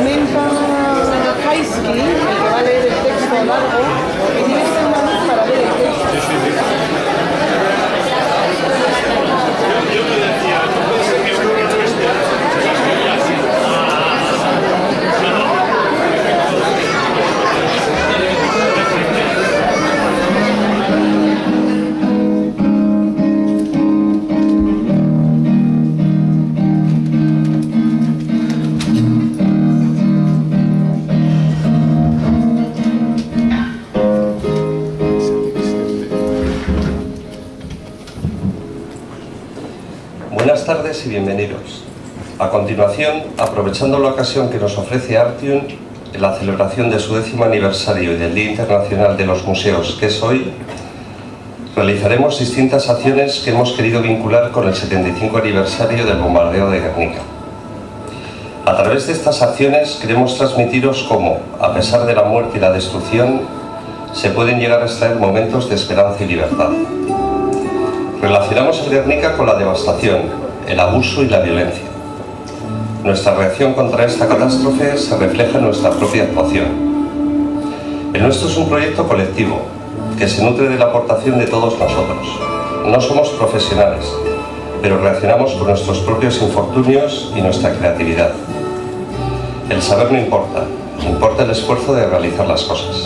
comenta Haisky, el que va a leer el texto largo, que tiene que ser una luz para ver el texto. Buenas tardes y bienvenidos. A continuación, aprovechando la ocasión que nos ofrece Artium en la celebración de su 10º aniversario y del Día Internacional de los Museos, que es hoy, realizaremos distintas acciones que hemos querido vincular con el 75 aniversario del bombardeo de Guernica. A través de estas acciones queremos transmitiros cómo, a pesar de la muerte y la destrucción, se pueden llegar a extraer momentos de esperanza y libertad. Relacionamos el Guernica con la devastación, el abuso y la violencia. Nuestra reacción contra esta catástrofe se refleja en nuestra propia actuación. El nuestro es un proyecto colectivo, que se nutre de la aportación de todos nosotros. No somos profesionales, pero reaccionamos con nuestros propios infortunios y nuestra creatividad. El saber no importa, importa el esfuerzo de realizar las cosas.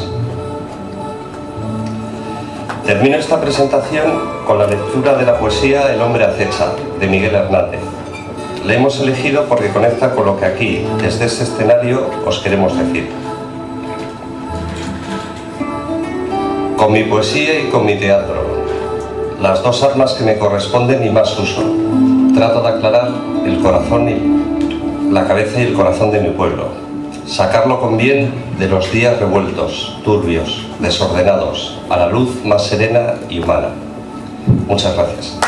Termino esta presentación con la lectura de la poesía El hombre acecha, de Miguel Hernández. La hemos elegido porque conecta con lo que aquí, desde este escenario, os queremos decir. Con mi poesía y con mi teatro, las dos armas que me corresponden y más uso, trato de aclarar el corazón y la cabeza y el corazón de mi pueblo, sacarlo con bien de los días revueltos, turbios, desordenados, a la luz más serena y humana. Muchas gracias.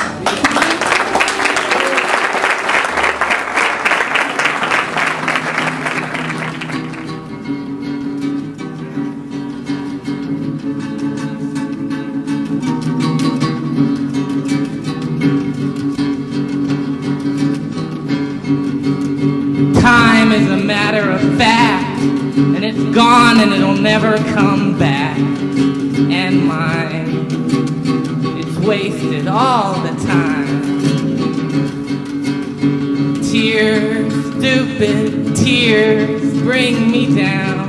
Time is a matter of fact, and it's gone and it'll never come back. And mine, it's wasted all the time. Tears, stupid tears, bring me down.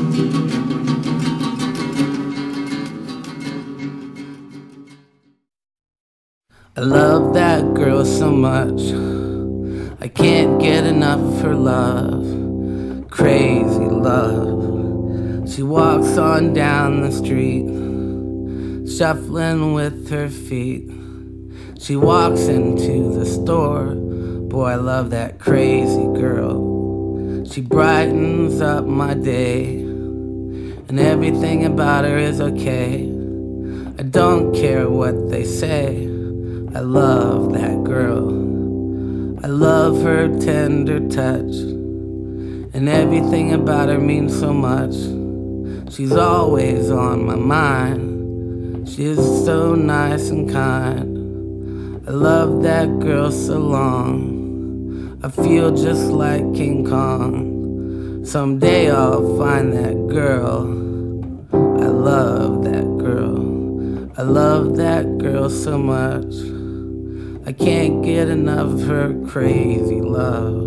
I love that girl so much, I can't get enough of her love, crazy love. She walks on down the street, shuffling with her feet. She walks into the store, boy I love that crazy girl. She brightens up my day, and everything about her is okay. I don't care what they say, I love that girl. I love her tender touch, and everything about her means so much. She's always on my mind, she is so nice and kind. I love that girl so long, I feel just like King Kong. Someday I'll find that girl, I love that girl. I love that girl so much, I can't get enough of her crazy love.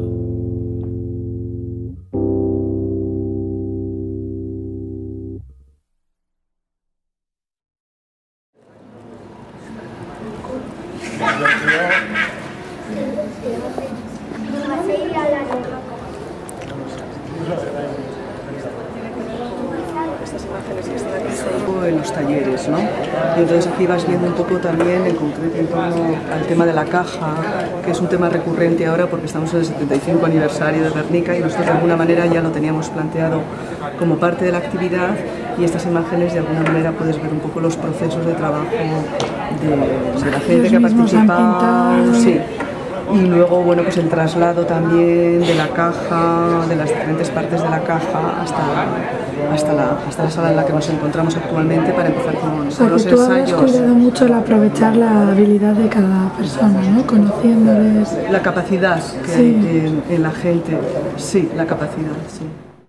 Estas imágenes que están aquí en los talleres, ¿no? Y entonces aquí vas viendo un poco también en concreto en torno al tema de la caja, que es un tema recurrente ahora porque estamos en el 75 aniversario de Guernica y nosotros de alguna manera ya lo teníamos planteado como parte de la actividad, y estas imágenes de alguna manera puedes ver un poco los procesos de trabajo de la gente que ha participado. Sí. Y luego, bueno, pues el traslado también de la caja, de las diferentes partes de la caja hasta la sala en la que nos encontramos actualmente para empezar con los ensayos. Tú has cuidado mucho el aprovechar la habilidad de cada persona, ¿no? Conociéndoles. La capacidad que hay en la gente, sí, la capacidad, sí.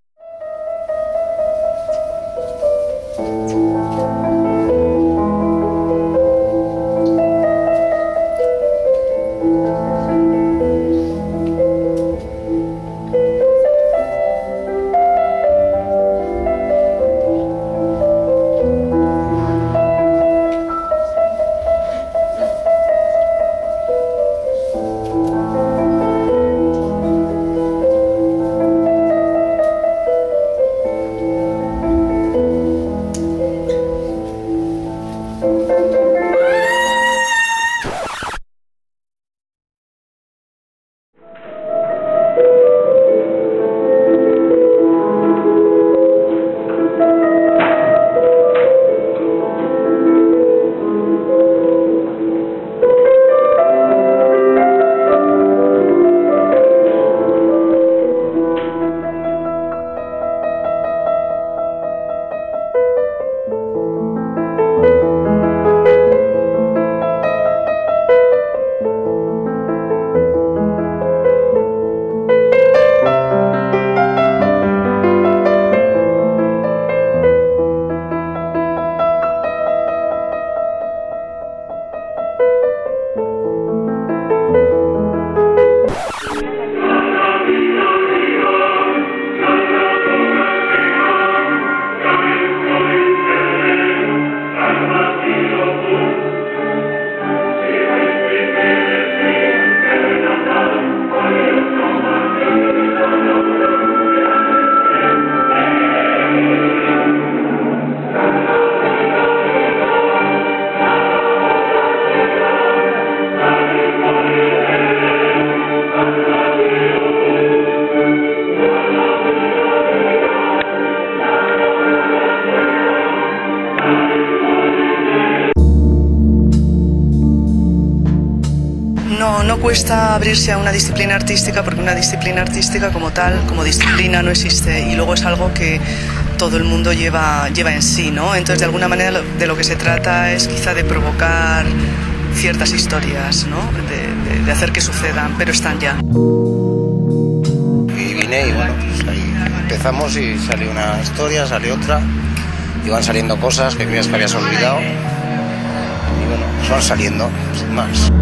No cuesta abrirse a una disciplina artística porque una disciplina artística como tal, como disciplina no existe y luego es algo que todo el mundo lleva en sí, ¿no? Entonces de alguna manera de lo que se trata es quizá de provocar ciertas historias, ¿no? De hacer que sucedan, pero están ya. Y vine y bueno, pues ahí empezamos y salió una historia, salió otra, y van saliendo cosas que creías que habías olvidado y bueno, pues van saliendo, sin más.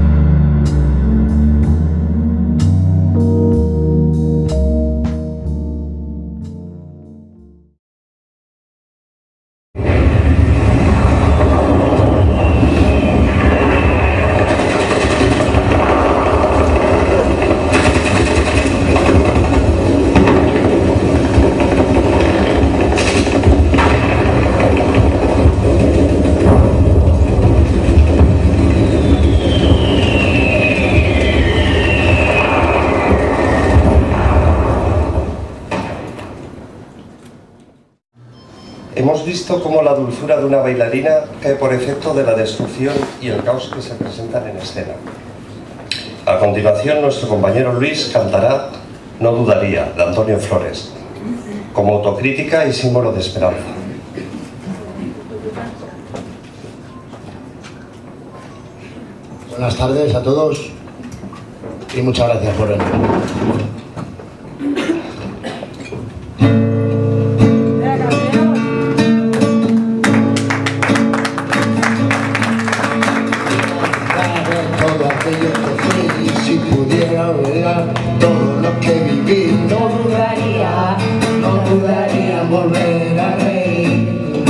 Hemos visto cómo la dulzura de una bailarina cae por efecto de la destrucción y el caos que se presentan en escena. A continuación, nuestro compañero Luis cantará No dudaría, de Antonio Flores, como autocrítica y símbolo de esperanza. Buenas tardes a todos y muchas gracias por venir. Si pudiera olvidar todo lo que viví, no dudaría en volver a reír.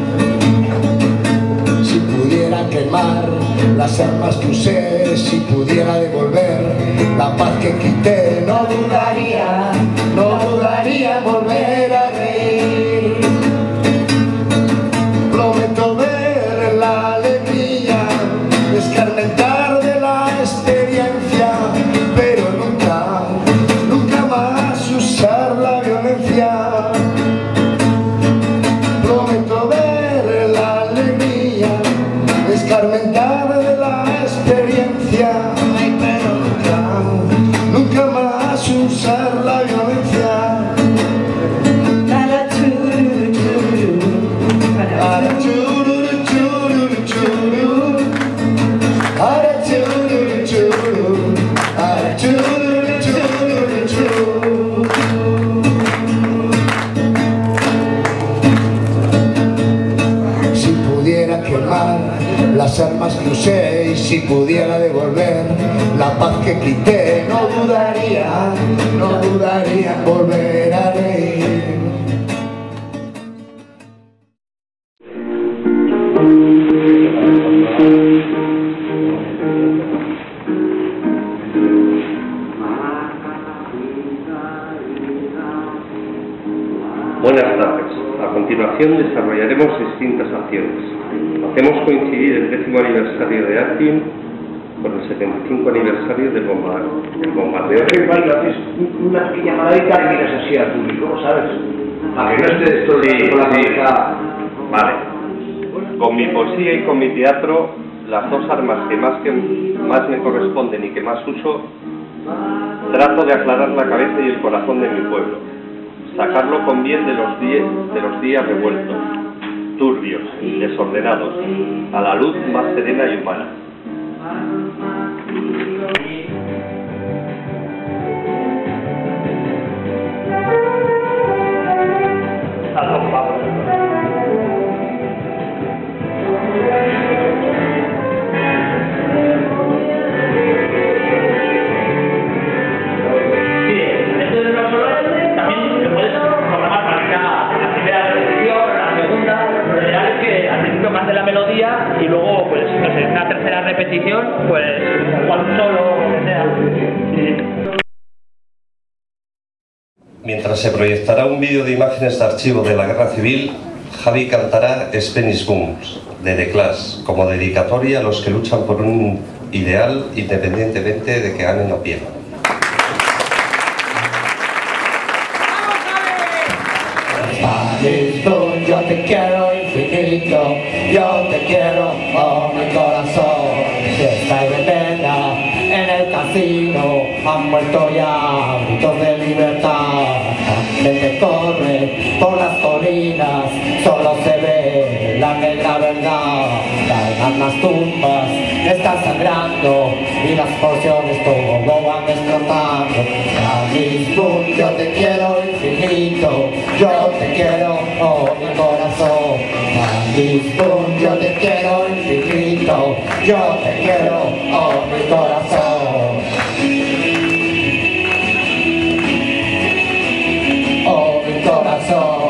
Si pudiera quemar las armas que usé, si pudiera devolver la paz que quité, no dudaría en volver a reír. Prometo ver la alegría escarmentar de la experiencia, pero nunca más usar la violencia. Prometo ver la alegría escarmentar de la experiencia, pero que quité, no dudaría en volver a reír. Buenas tardes. A continuación desarrollaremos distintas acciones. Hacemos coincidir el 10º aniversario de Artium con el 75 aniversario del bombardeo. Igual lo haces una llamadita y miras así al público, ¿sabes? Para que no estés todo el con la cabeza. Vale. Con mi poesía y con mi teatro, las dos armas que más me corresponden y que más uso, trato de aclarar la cabeza y el corazón de mi pueblo, sacarlo con bien de los días revueltos, turbios, desordenados, a la luz más serena y humana. Más de la melodía y luego pues no sé, una tercera repetición pues igual un solo o lo que sea. Sí. Mientras se proyectará un vídeo de imágenes de archivo de la Guerra Civil, Javi cantará Spanish Booms de The Clash como dedicatoria a los que luchan por un ideal independientemente de que ganen o pierdan. Spanish Boom, yo te quiero infinito, yo te quiero, oh mi corazón. Fiesta y vendetta en el casino, han muerto ya gritos de libertad. La gente corre por las colinas, solo se ve la negra verdad. Las tumbas están sangrando y las porciones todo van explotando. Spanish Boom, yo te quiero infinito, yo te quiero, oh mi corazón. Spanish Boom, yo te quiero infinito, yo te quiero, oh mi corazón. Oh mi corazón.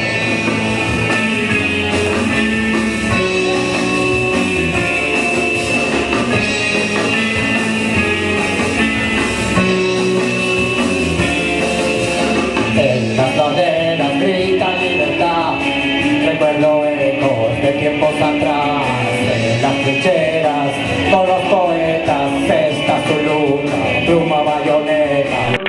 En las laderas grita libertad, recuerdo ecos de tiempos atrás. En las trincheras, con los poetas, esta es tu lucha, pluma bayoneta.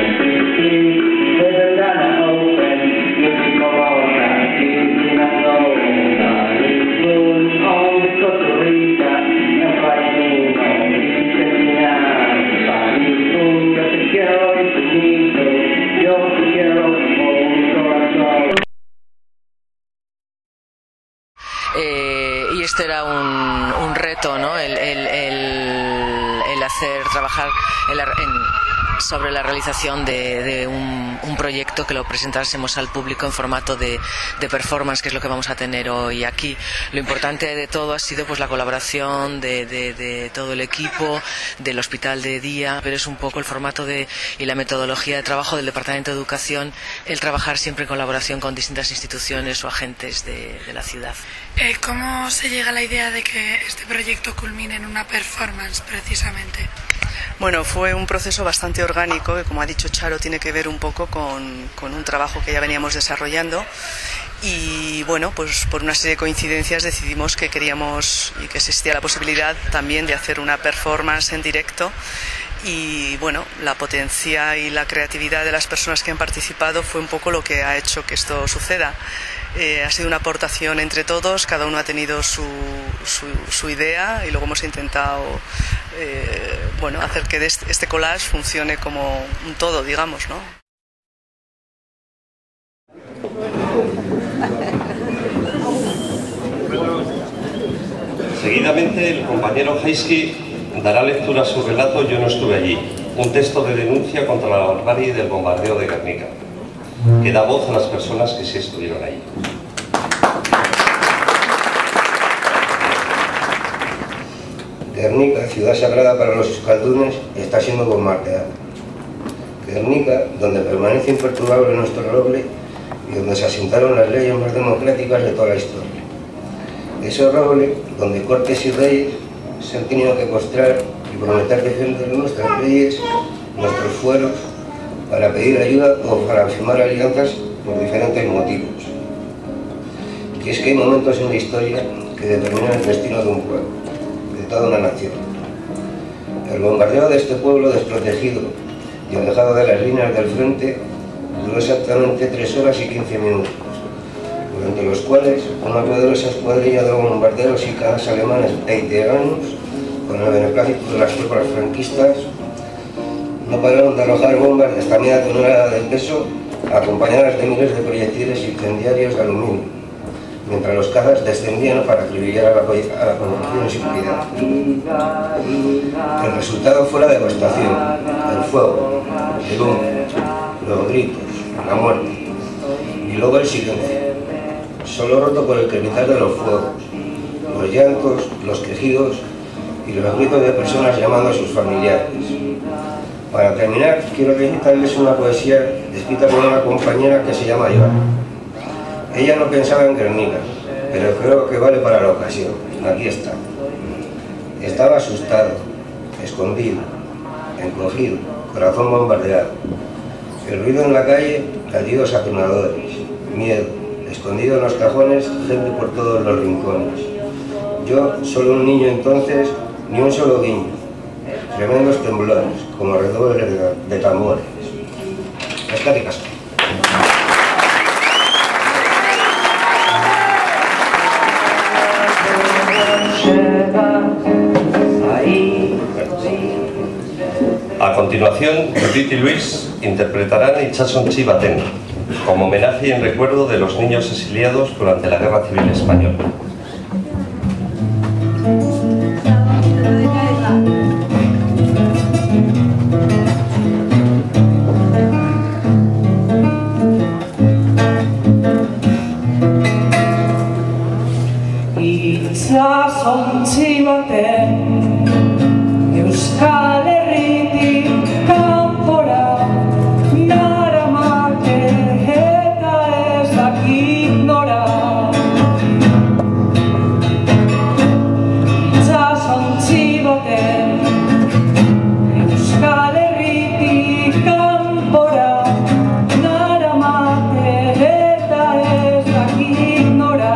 Y esto era un reto, ¿no? El hacer trabajar sobre la realización de un proyecto que lo presentásemos al público en formato de performance, que es lo que vamos a tener hoy aquí. Lo importante de todo ha sido pues la colaboración de todo el equipo, del Hospital de Día, pero es un poco el formato y la metodología de trabajo del Departamento de Educación, el trabajar siempre en colaboración con distintas instituciones o agentes de la ciudad. ¿Cómo se llega a la idea de que este proyecto culmine en una performance precisamente? Bueno, fue un proceso bastante orgánico que, como ha dicho Charo, tiene que ver un poco con un trabajo que ya veníamos desarrollando y, bueno, pues por una serie de coincidencias decidimos que queríamos y que existía la posibilidad también de hacer una performance en directo y, bueno, la potencia y la creatividad de las personas que han participado fue un poco lo que ha hecho que esto suceda. Ha sido una aportación entre todos, cada uno ha tenido su idea y luego hemos intentado bueno, hacer que este collage funcione como un todo, digamos, ¿no? Seguidamente el compañero Heiski dará lectura a su relato Yo no estuve allí, un texto de denuncia contra la barbarie del bombardeo de Guernica, que da voz a las personas que sí estuvieron ahí. Guernica, ciudad sagrada para los euskaldunes, está siendo bombardeada. Guernica, donde permanece imperturbable nuestro roble y donde se asentaron las leyes más democráticas de toda la historia. Ese roble, donde cortes y reyes se han tenido que postrar y prometer defender nuestras leyes, nuestros fueros, para pedir ayuda o para firmar alianzas por diferentes motivos. Y es que hay momentos en la historia que determinan el destino de un pueblo, de toda una nación. El bombardeo de este pueblo desprotegido y alejado de las líneas del frente duró exactamente 3 horas y 15 minutos, durante los cuales una poderosa escuadrilla de bombarderos y cajas alemanes e italianos, con el beneplácito de las tropas franquistas, no pararon de arrojar bombas de hasta media tonelada de peso, acompañadas de miles de proyectiles incendiarios de aluminio, mientras los cazas descendían para acribillar a la población sin piedad. El resultado fue la devastación, el fuego, el humo, los gritos, la muerte, y luego el silencio, solo roto por el crepitar de los fuegos, los llantos, los quejidos y los gritos de personas llamando a sus familiares. Para terminar, quiero recitarles una poesía escrita por una compañera que se llama Joana. Ella no pensaba en Guernica, pero creo que vale para la ocasión. Aquí está. Estaba asustado, escondido, encogido, corazón bombardeado. El ruido en la calle, latidos atronadores, miedo, escondido en los cajones, gente por todos los rincones. Yo, solo un niño entonces, ni un solo guiño. Tremendos temblores, como redobles de tambores. Eskerrik asko. A continuación, Judith y Luis interpretarán Itsasontzi baten, como homenaje y en recuerdo de los niños exiliados durante la Guerra Civil Española. Itsasontzi baten Euskal Herritik kanpora naramate eta ez dakit nora. Itsasontzi baten Euskal Herritik kanpora naramate eta ez dakit nora.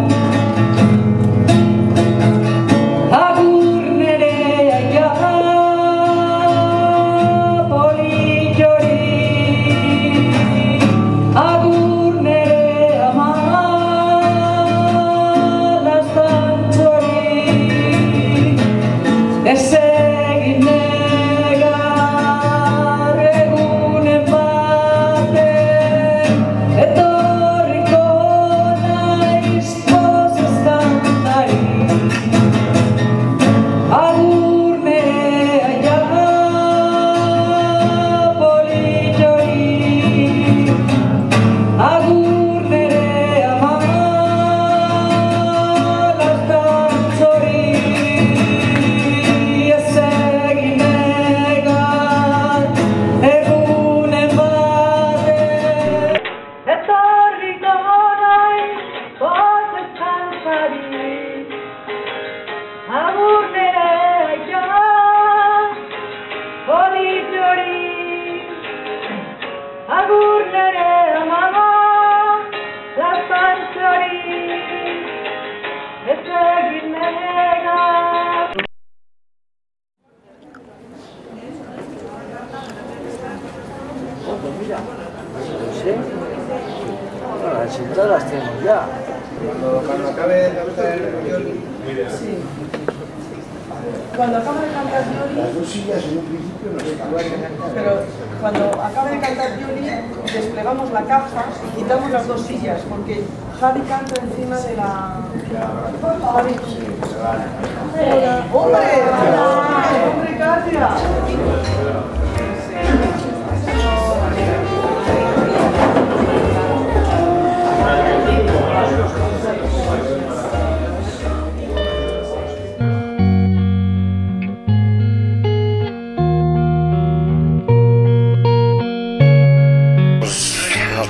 Las entradas las tenemos ya. Cuando acabe de cantar Yoli. Sí. Cuando acabe de cantar Yoli. Las dos sillas en un principio no están. Pero cuando acabe de cantar Yoli, desplegamos la caja y quitamos las dos sillas, porque Javi canta encima de la. Javi. ¡Hombre! ¡Hombre, Katia!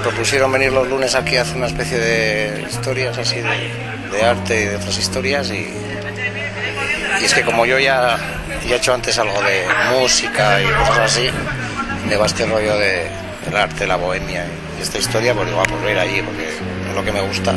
propusieron venir los lunes aquí a hacer una especie de historias así de arte y de otras historias, y es que como yo ya he hecho antes algo de música y cosas así, me va este rollo del arte, la bohemia y esta historia, pues digo, pues voy a ir allí porque es lo que me gusta.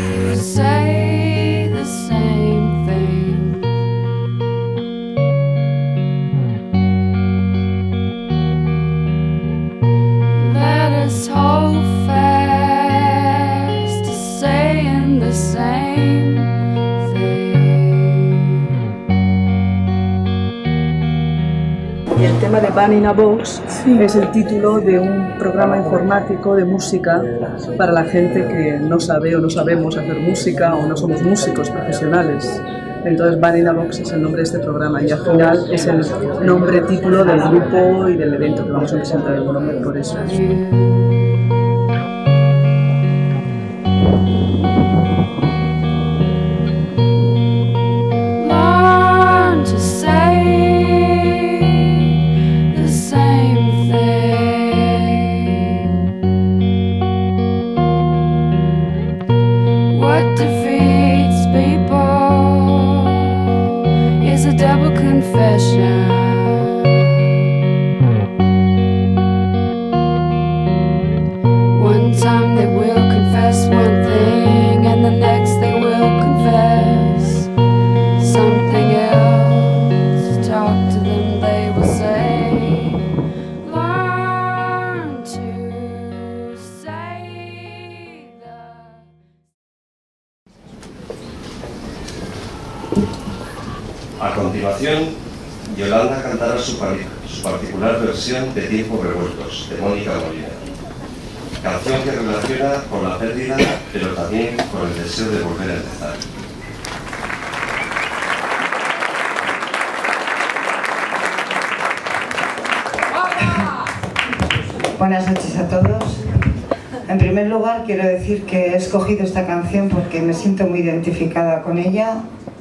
Y el tema de Band in a Box es el título de un programa informático de música para la gente que no sabe o no sabemos hacer música o no somos músicos profesionales. Entonces Band in a Box es el nombre de este programa y al final es el nombre título del grupo y del evento que vamos a presentar el nombre por eso. A continuación, Yolanda cantará su particular versión de Tiempos Revueltos, de Mónica Molina. Canción que relaciona con la pérdida, pero también con el deseo de volver a empezar. Buenas noches a todos. En primer lugar, quiero decir que he escogido esta canción porque me siento muy identificada con ella.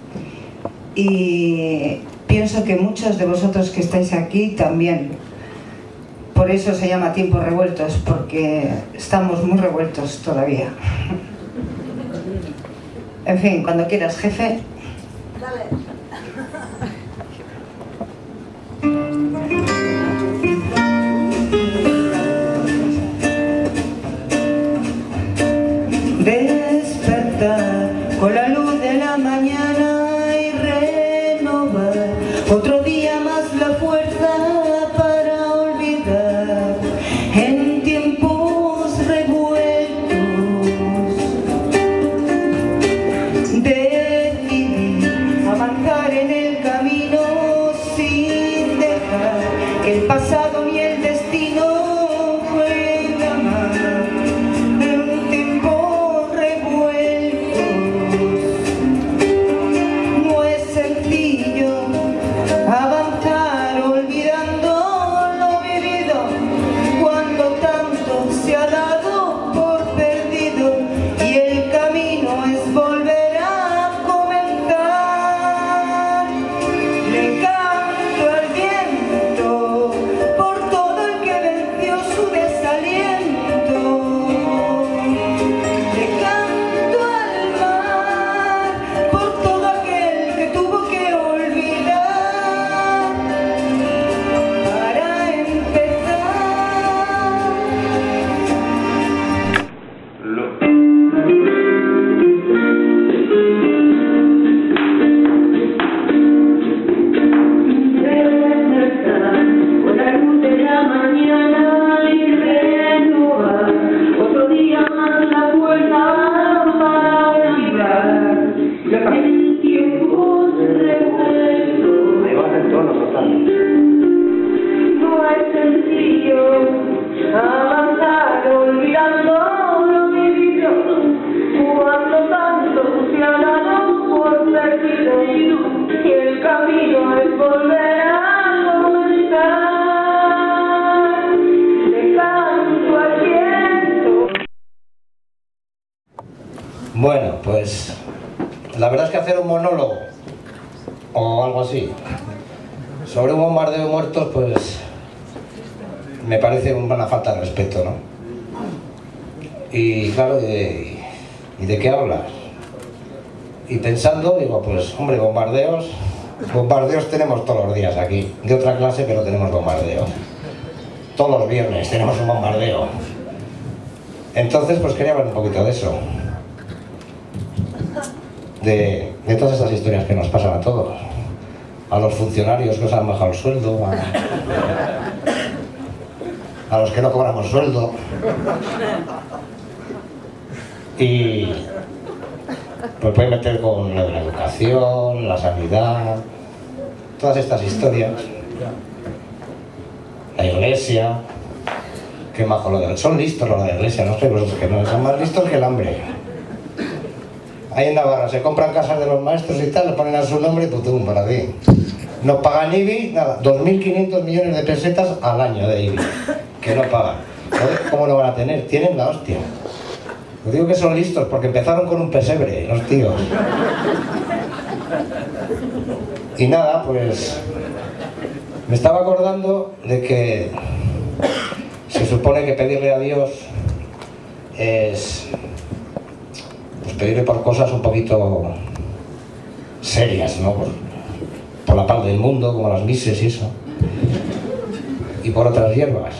Y pienso que muchos de vosotros que estáis aquí también. Por eso se llama Tiempos Revueltos, porque estamos muy revueltos todavía. En fin, cuando quieras, jefe. Dale. Despertar con la luz de la mañana, otro día más la fuerza para olvidar en tiempos revueltos. Decidí avanzar en el camino sin dejar que el pasado ni el destino pueda más. En tiempos revueltos no es sencillo avanzar olvidando lo vivido cuando tanto se ha dado por perdido y el camino es volver a comenzar. Le canto al viento por todo el que venció su desaliento. Le canto al mar por todo aquel que tuvo que olvidar. Avanzar olvidando lo vivido cuando tanto se ha dado por perdido y el camino es volver a comenzar. Le canto al viento. Bueno, pues la verdad es que hacer un monólogo o algo así sobre un bombardeo de muertos, pues me parece una falta de respeto, ¿no? Y claro, ¿y de qué hablas? Y pensando, digo, pues hombre, bombardeos tenemos todos los días aquí, de otra clase, pero tenemos bombardeo. Todos los viernes tenemos un bombardeo. Entonces, pues quería hablar un poquito de eso. De todas estas historias que nos pasan a todos. A los funcionarios que os han bajado el sueldo, a los que no cobramos sueldo. Y pues puede meter con lo de la educación, la sanidad, todas estas historias. La iglesia, qué majo lo de... Son listos los de la iglesia, no sé vosotros que no, son más listos que el hambre. Ahí en Navarra se compran casas de los maestros y tal, le ponen a su nombre y putum, para ti. No pagan IBI, nada, 2.500 millones de pesetas al año de IBI, que no pagan. ¿Cómo no van a tener? Tienen la hostia. Os digo que son listos porque empezaron con un pesebre, los tíos. Y nada, pues me estaba acordando de que se supone que pedirle a Dios es pues pedirle por cosas un poquito serias, ¿no? Por la paz del mundo, como las mises y eso. Y por otras hierbas.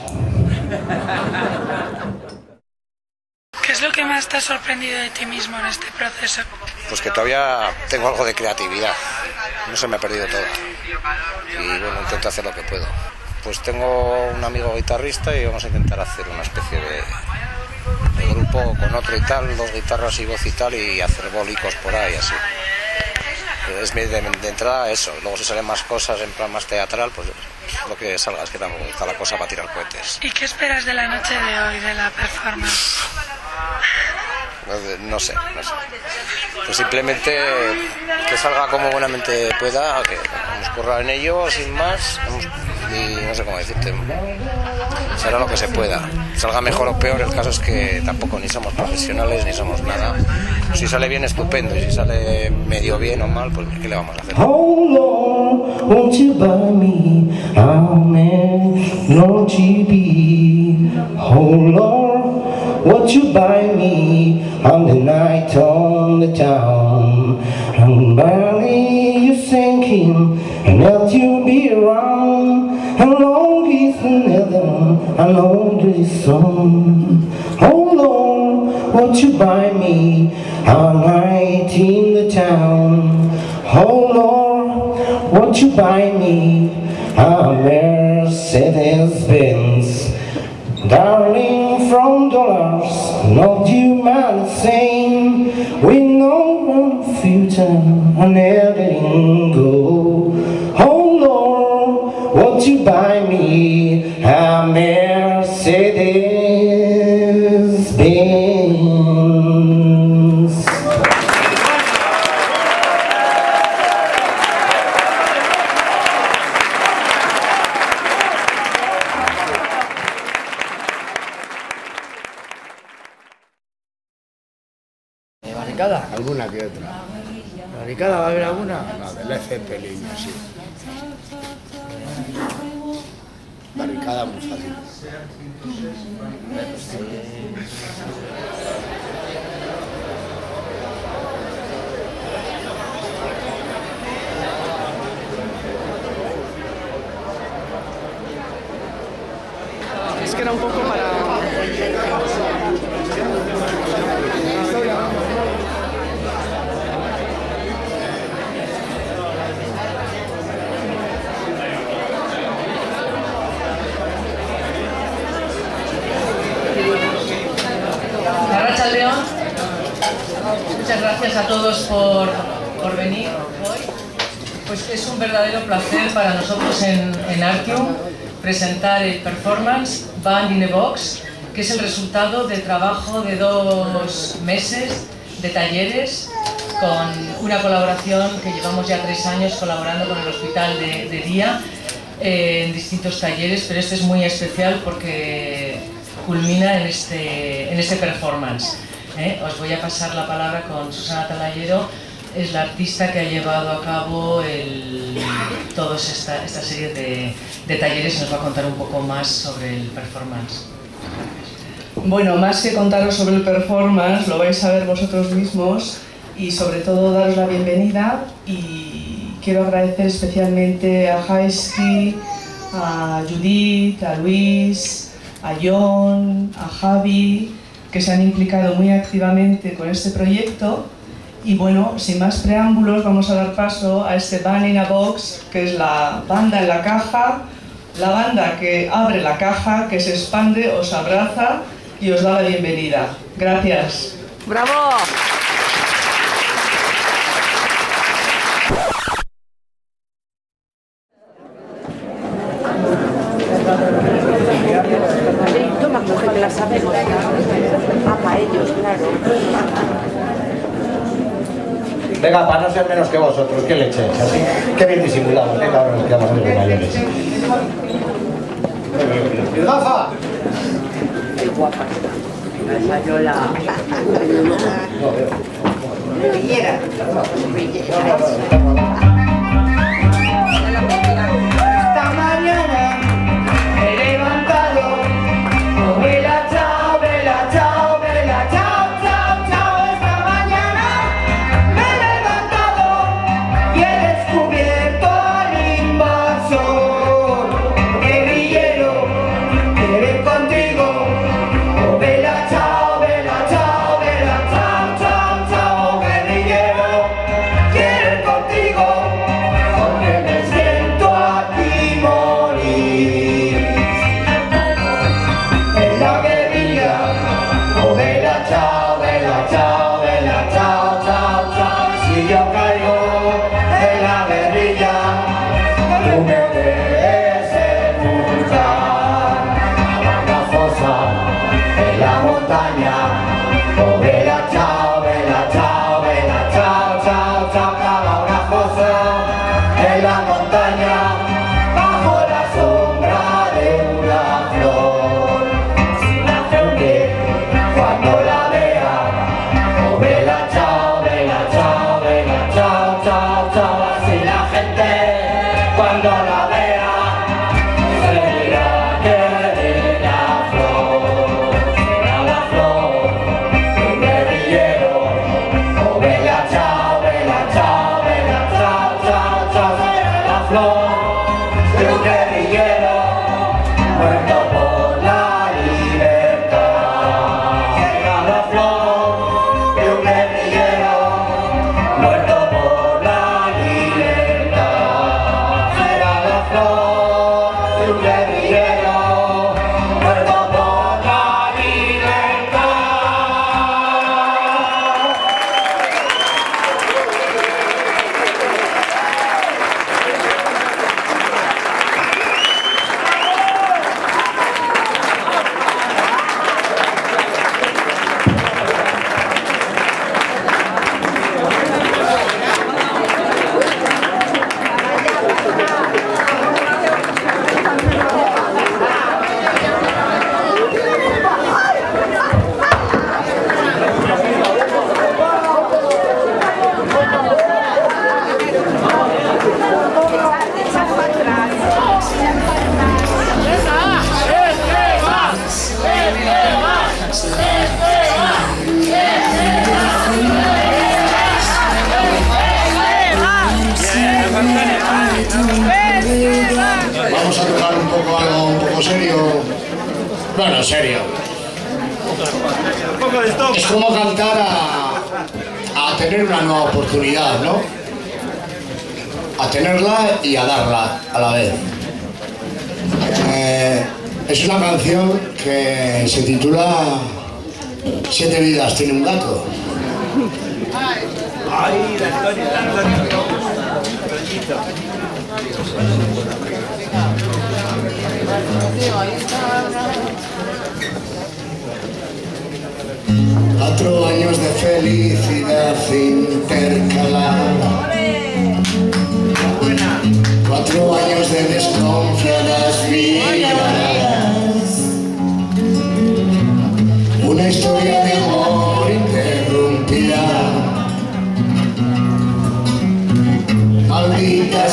¿Qué es lo que más te ha sorprendido de ti mismo en este proceso? Pues que todavía tengo algo de creatividad, no se me ha perdido todo. Y bueno, intento hacer lo que puedo. Pues tengo un amigo guitarrista y vamos a intentar hacer una especie de grupo con otro y tal, 2 guitarras y voz y tal, y hacer bolicos por ahí, así. Es de entrada eso, luego si salen más cosas en plan más teatral, pues lo que salga, es que tampoco está la cosa para tirar cohetes. ¿Y qué esperas de la noche de hoy, de la performance? No sé. Pues simplemente que salga como buenamente pueda, que hemos currado en ello, sin más, y no sé cómo decirte, será lo que se pueda. Salga mejor o peor, el caso es que tampoco ni somos profesionales ni somos nada. Si sale bien, estupendo, y si sale medio bien o mal, pues ¿qué le vamos a hacer? Oh Lord, won't you buy me a man, Lord GB? Oh Lord, won't you buy me on the night on the town? And barely you sinking, and that you be around. And long is another, and long is some. Oh Lord, won't you buy me a night in the town? Oh Lord, won't you buy me a Mercedes-Benz? Darling, from dollars, not you man same. We know the future and letting go. Oh Lord, won't you buy me a Mercedes-Benz? ¿Barricada? Alguna que otra. ¿Barricada va a haber alguna? La del Zeppelin, sí. Barricada muy fácil. Es que era un poco para... Arratsaldeon. Muchas gracias a todos por venir hoy. Pues es un verdadero placer para nosotros en Artium presentar el performance Band in a Box, que es el resultado del trabajo de 2 meses de talleres con una colaboración que llevamos ya 3 años colaborando con el Hospital de Día en distintos talleres, pero este es muy especial porque culmina en este performance. Os voy a pasar la palabra con Susana Talayero, es la artista que ha llevado a cabo toda esta serie de talleres y nos va a contar un poco más sobre el performance. Bueno, más que contaros sobre el performance, lo vais a ver vosotros mismos y sobre todo daros la bienvenida, y quiero agradecer especialmente a Jaisky, a Judith, a Luis, a John, a Javi, que se han implicado muy activamente con este proyecto. Y bueno, sin más preámbulos, vamos a dar paso a este Band in a Box, que es la banda en la caja, la banda que abre la caja, que se expande, os abraza y os da la bienvenida. Gracias. ¡Bravo! Toma, mujer, que la sabemos. Ah, para ellos, claro. Venga, para no ser menos que vosotros, ¿qué leche? Así, qué bien disimulamos. Venga, ahora nos quedamos de los mayores. ¡Gafa! Qué guapa está. La Sayola. Villera. Esta mañana me he levantado, oh, vela, chao, vela, chao, vela, chao, chao, chao. Esta mañana me he levantado y he descubierto al invasor. Guerrillero, quiere contigo, oh, vela, chao, vela, chao, vela, chao, chao, chao. Guerrillero, quiere contigo, porque me siento aquí morir. En la guerrilla, oh, vela, chao, vela, chao, vela, chao, chao, chao. Si yo caigo en la guerrilla, tú me debes sepultar. La fosa en la montaña, oh, vela, chao, vela, chao, vela, chao, chao, chao. Cava una fosa en la montaña, bajo la sombra de una flor. Si la gente cuando la vea, oh, vela, chao, vela, chao, vela, chao, chao, chao. Así la gente cuando la vea se dirá que de la flor, será la flor de un guerrillero. Oh, vela, chao, vela, chao, vela, chao, chao, chao. Será la flor de un guerrillero muerto por la libertad. Será la flor de un guerrillero muerto por la libertad. Será la flor de un guerrillero muerto por la libertad. Vamos a tocar un poco algo un poco serio. Bueno, serio. Es como cantar a tener una nueva oportunidad, ¿no? A tenerla y a darla a la vez. Es una canción que se titula 7 vidas tiene un gato. Ay, la historia, Cuatro años de felicidad intercalada, 4 años de desconfiadas miradas, una historia de amor interrumpida. Maldita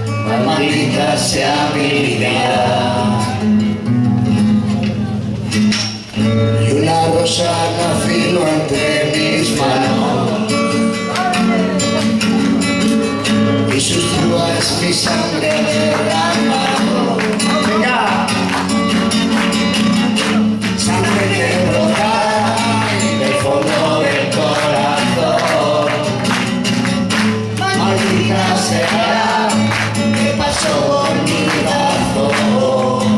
sea mi vida. y una rosa ha nacido entre mis manos y sus púas mi sangre derramado. Venga, sangre que brota del fondo del corazón. Maldita sea que pasó por mi brazo.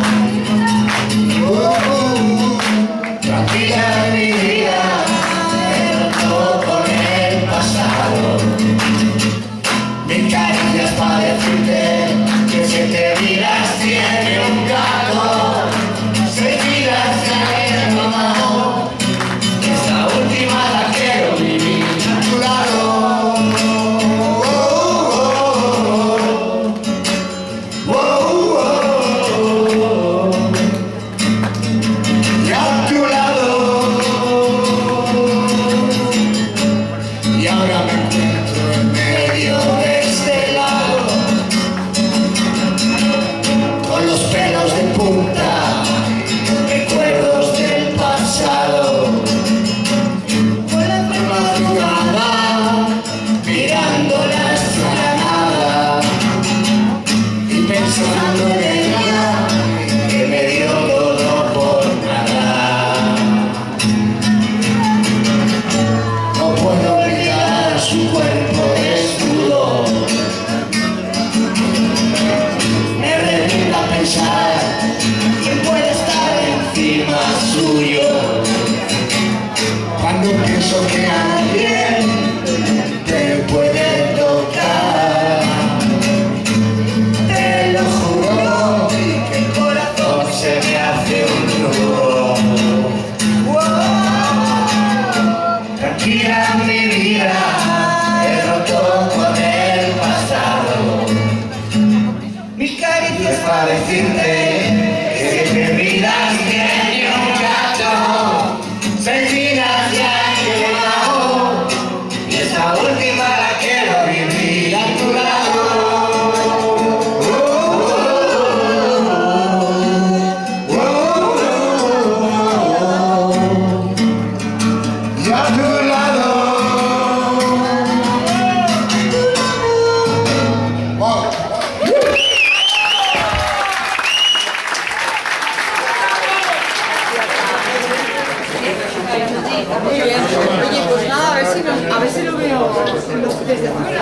Tranquila mi vida, he roto con el pasado. Mis caricias para decirte que si te miras tiene un gato. Si miras ya eres mamá, esta última la quiero vivir a tu lado. Y a tu lado. Y ahora me encuentro en medio de este lago, con los pelos de punta, recuerdos del pasado. Con la madrugada, mirando la explanada y pensando en ella, que me dio todo por nada. No puedo olvidar su cuerpo desnudo. Me revienta pensar quién puede estar encima suyo. Cuando pienso que alguien te puede tocar, te lo juro que el corazón se me hace un nudo. Tranquila mi vida, he roto con el pasado. Mis caricias para decirte que si te miras tiene un gato. Seis vidas ya he llegado y esta última la quiero vivir a tu lado. Y a tu lado. Muy bien. Oye, pues nada, a ver si lo veo desde fuera.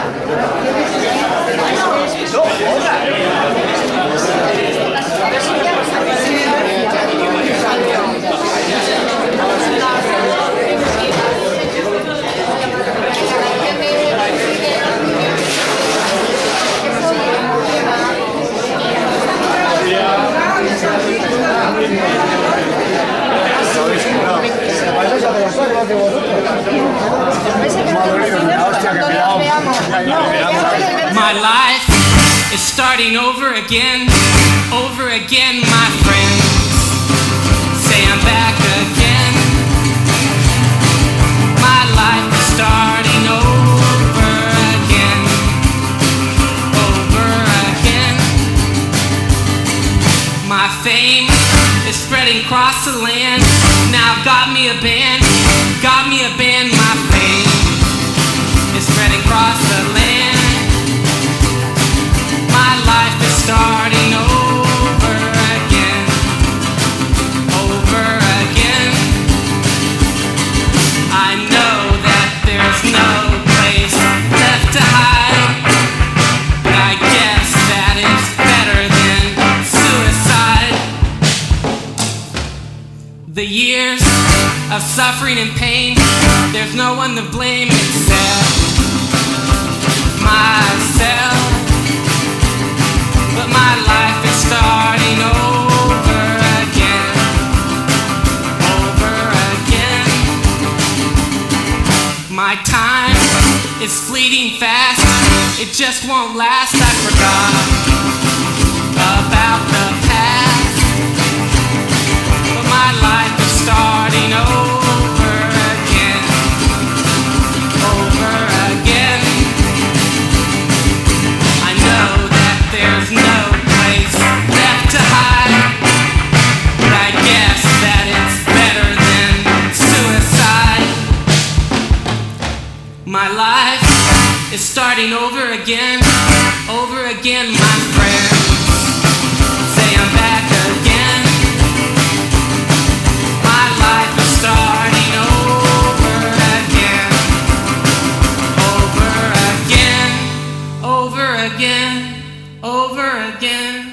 My life is starting over again, my friend. Say I'm back again. My life is starting over again. My fame is spreading across the land. Now I've got me a band, my fame is spreading across the land. My life is starting over again, I know that there's no place left to hide, but I guess that it's better than suicide. The years of suffering and pain, there's no one to blame except myself. But my life is starting over again, My time is fleeting fast, it just won't last. I forgot about the past, but my life is starting over again, I know that there's no place left to hide, but I guess that it's better than My life is starting over again, my friend. Say I'm back again. My life is starting over again, over again, over again, over again.